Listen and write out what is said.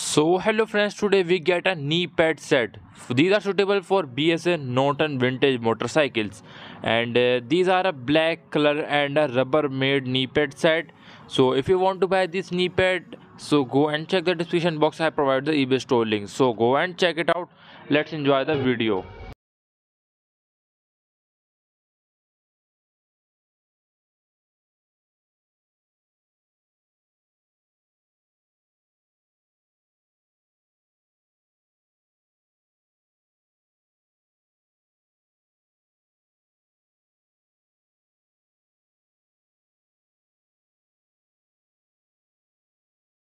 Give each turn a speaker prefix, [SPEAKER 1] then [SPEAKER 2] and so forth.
[SPEAKER 1] So hello friends, today we get a knee pad set. These are suitable for BSA Norton vintage motorcycles, and these are a black color and a rubber made knee pad set. So if you want to buy this knee pad, so go and check the description box. I provide the eBay store link. So go and check it out. Let's enjoy the video.